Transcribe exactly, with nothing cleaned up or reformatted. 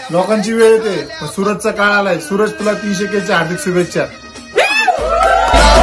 लोकांची वेळ येते, सूरजचा काळ आलाय. सूरज, तुला तीनशे केच्या हार्दिक शुभेच्छा.